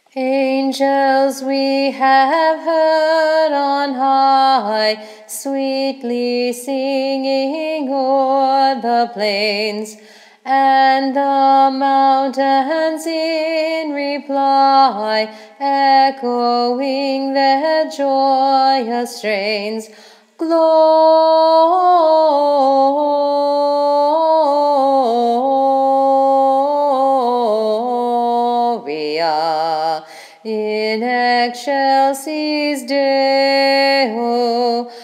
Angels we have heard on high, sweetly singing o'er the plains, and the mountains in reply, echoing their joyous strains. Gloria in excelsis Deo.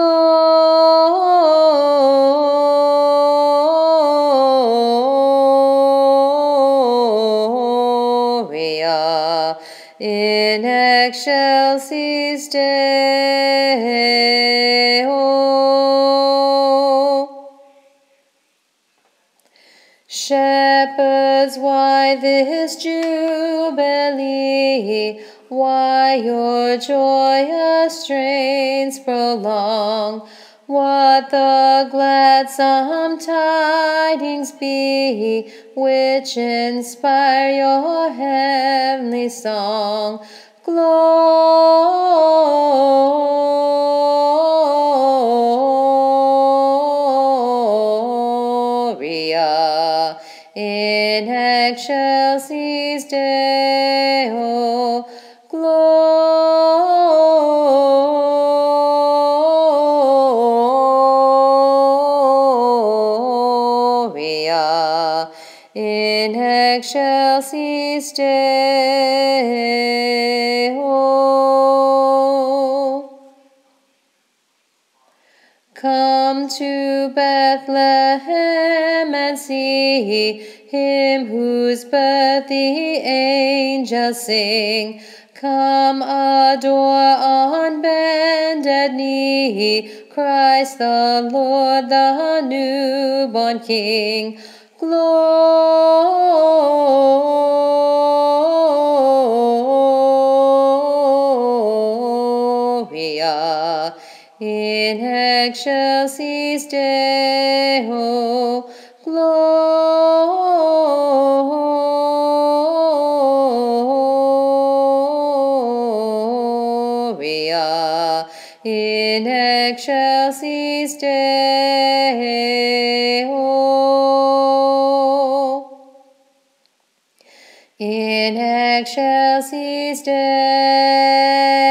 Gloria in excelsis Deo. Shepherds, why this jubilee? Why your joyous strains prolong? What the gladsome tidings be, which inspire your heavenly song? Gloria in excelsis Deo. Gloria in excelsis Deo. Come to Bethlehem and see him whose birth the angels sing. Come adore on bended knee Christ the Lord, the newborn King. Gloria in excelsis Deo. Gloria in excelsis Deo. In excelsis Deo.